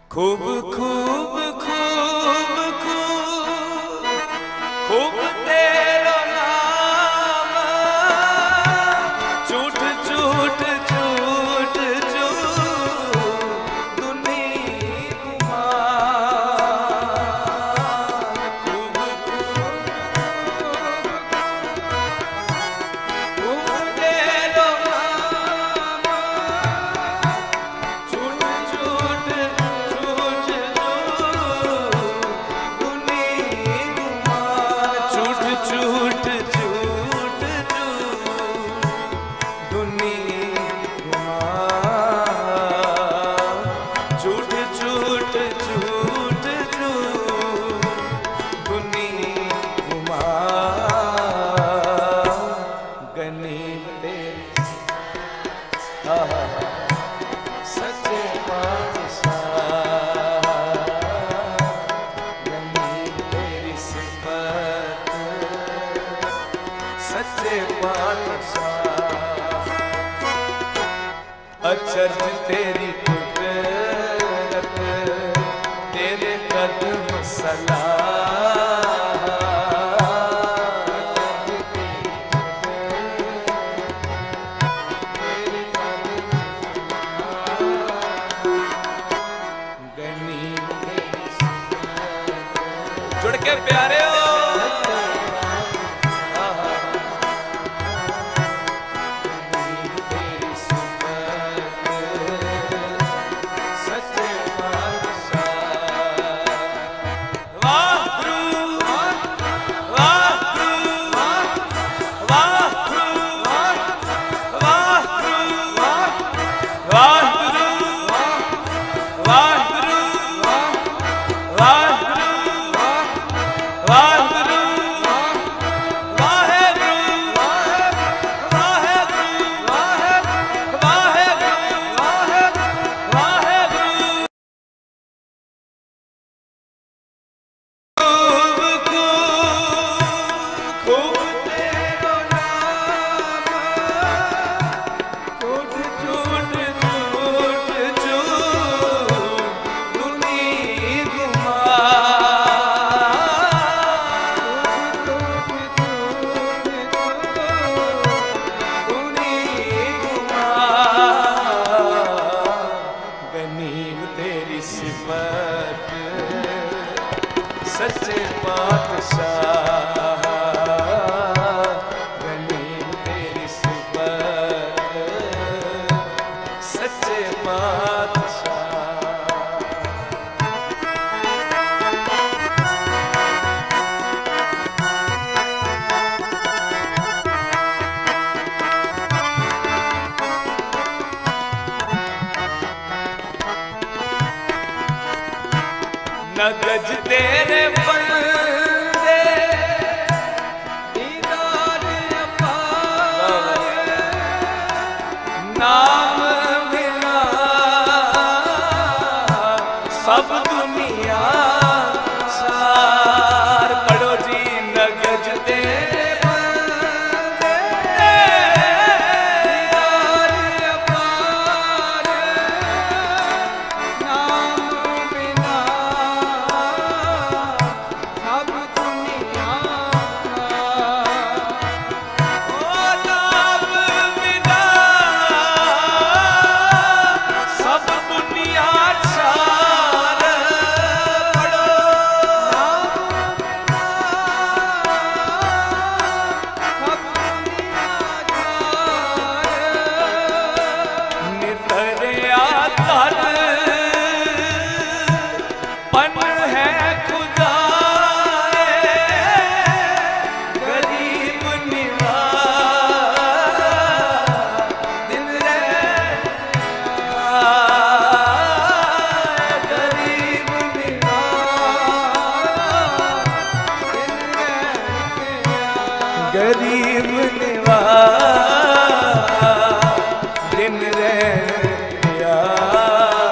खूब खूब खूब खूब खूब तेरा नाम झूठ झूठ झूठ झूठ दुनिया खूब खूब तेरा नाम झूठ झूठ सच्चे पातशाह गनीम तेरी सिफत सच्चे पातशाह अचरज तेरी कुदरत तेरे कदम सलाह जुड़ के प्यारे हो तेरी सिफत सच्चे पातशाह वाह गुरु वाह गुरु वाह गुरु वाह गुरु वाह गुरु वाह गुरु वाह सच्चे पातशाह गनीम तेरी सिफत सच्चे पातशाह नगज तेरे बंदे दीदार अपार नाम बिना सब दुनिया सार पढ़ो जी नगज तेरे बंदे दीदार अपार नाम बिना गरीब निवाज दिन रहया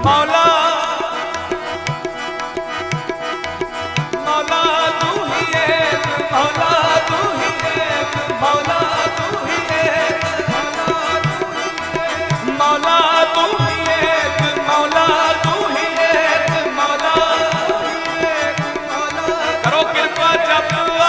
मौला मौला तू ही एक, मौला तू ही एक, मौला तू ही एक, मौला तू ही एक, मौला तू ही एक, मौला करो कृपा जप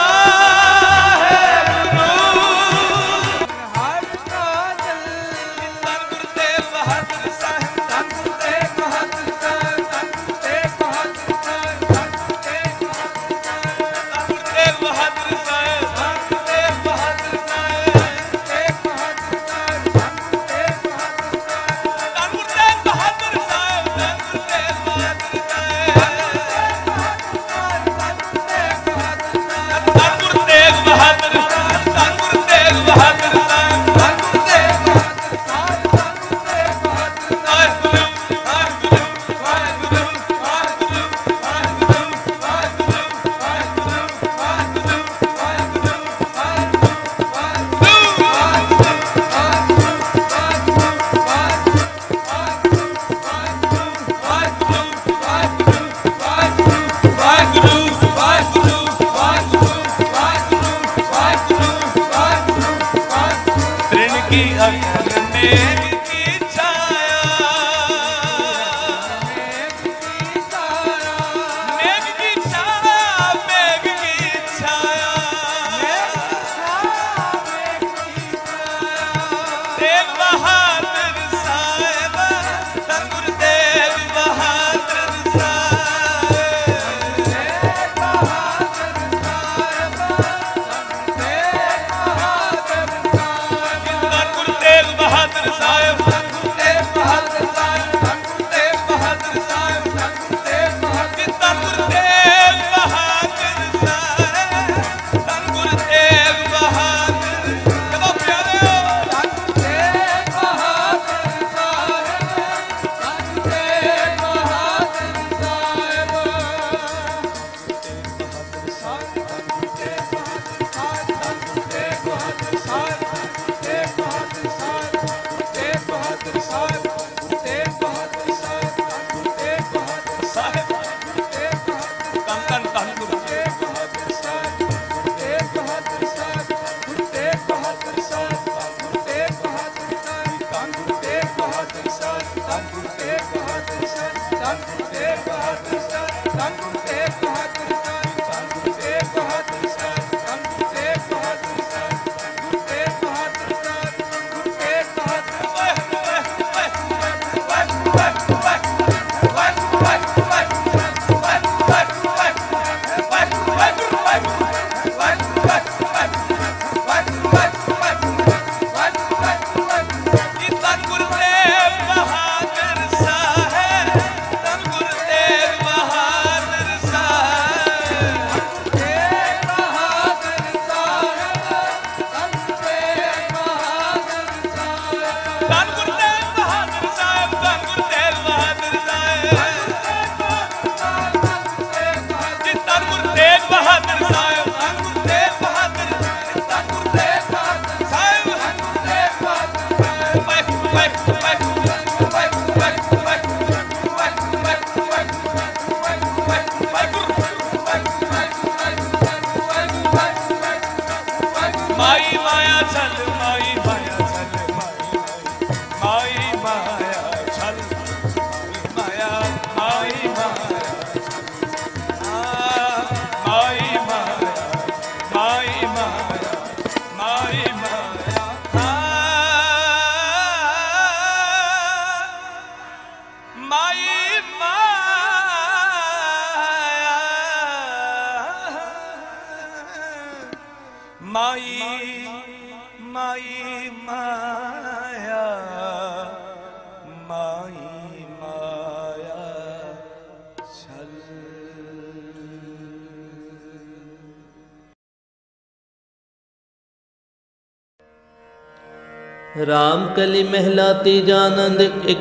राम कली महला तीजा आनंद एक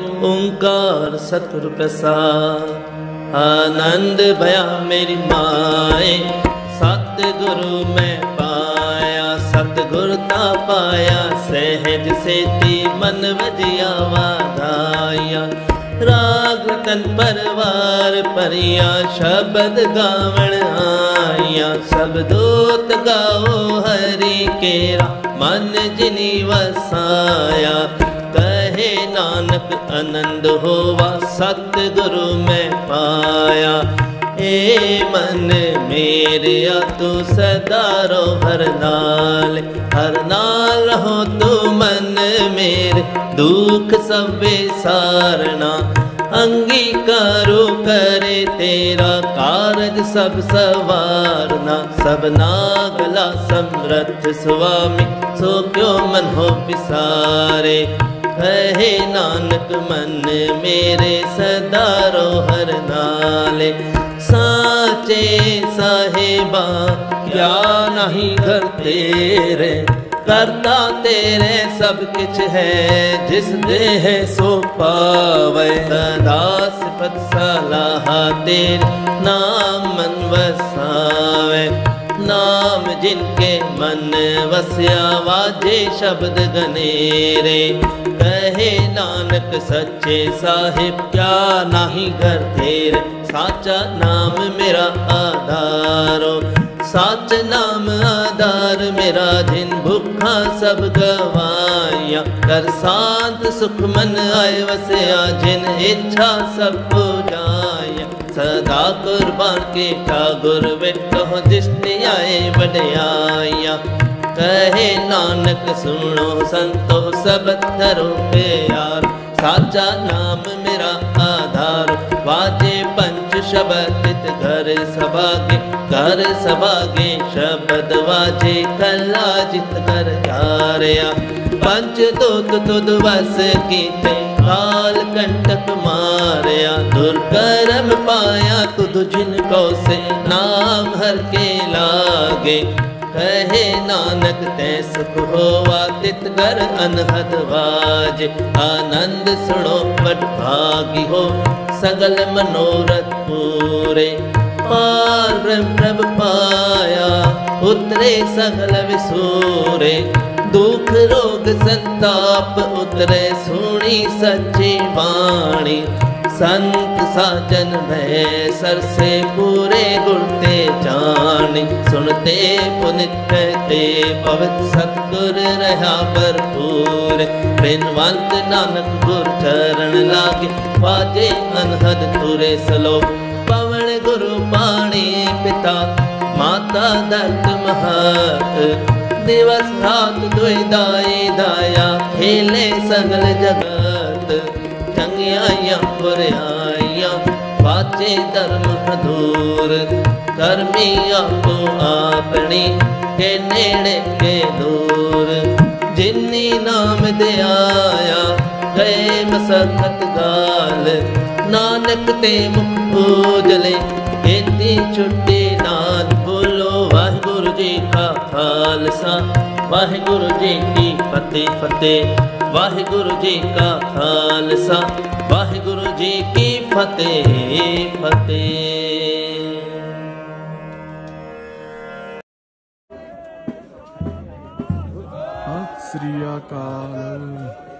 ओंकार सतगुरु प्रसाद। आनंद भया मेरी माए सतगुरु मैं पाया, सतगुर ता पाया सहज सेती मन वजिया वाधाया। राग रतन परवार परिया शब्द गावण आया। सब दूत गाओ हरि केरा मन जिनी वसाया। कहे नानक आनंद होवा सतगुरु में पाया। ए मन मेरिया तू सदा रो हर नाल रहो तू मन मेरे दुख सब सारना। अंगीकारो करे तेरा कारज सब सवारना। सब नागला समरथ स्वामी सो क्यों मन हो विसारे। कहे नानक मन मेरे सदा रो हर नाले। साचे साहिबा क्या नहीं घर तेरे करता तेरे सब किछ है जिस देह सो पावे। सदा सिफत सलाह तेरे नाम मन वसावे। नाम जिनके मन वस्या वाजे शब्द गनेरे। कहे नानक सच्चे साहिब क्या नाही घर तेरे। साचा नाम मेरा आधारो साच नाम आधार मेरा। जिन भुखा सब गवाया कर शांत सुख मन आए वसया। जिन इच्छा सब पुजाया सदा कुर्बान के ठाकुर वे कहो दृष्टि आए बड़ाया। कहे नानक सुनो संतो सब धरो प्यार। साचा नाम मेरा आधार वाजे पंच शब्द घर सभागे। घर सभागे शब्द वाजे कला जित कर धारया। पंच दूत तुद वस कीते काल कंटक मारया। दुर्कर्म पाया तुद जिनको से नाम हर के लागे। कहे नानक तै सुख होवा तित कर अनहद वाज। आनंद सुनो बड़ भागी हो सगल मनोरथ पूरे। पार ब्रह्म प्रभ पाया उतरे सगल विसूरे। दुख रोग संताप उतरे सुनी सच्ची वाणी। संत साजन में सर से पूरे गुणते जानी। सुनते पुनित कहते पवित्र सतगुर रहा भरपूर। बिनवंत नानक गुर चरण लागे बाजे अनहद तुरे सलो। पवन गुरु पाणी पिता माता दत्त महत। दिवस रात दुई दाई दाया खेले सगल जगत। चंगियाइयां बुराइयां वाचे धर्म हदूर। कर्मी आपो अपनी के नेड़े के दूर। जिन्नी नाम दे आया गए मसखत गाल। नानक ते मुख पूजले खेती छुट्टी नाल। बोलो वाहिगुरु जी का खालसा वाहिगुरु जी की फतेह फतेह। वाहिगुरु जी का खालसा वाहिगुरु जी की फतेह फतेह। सत श्री अकाल।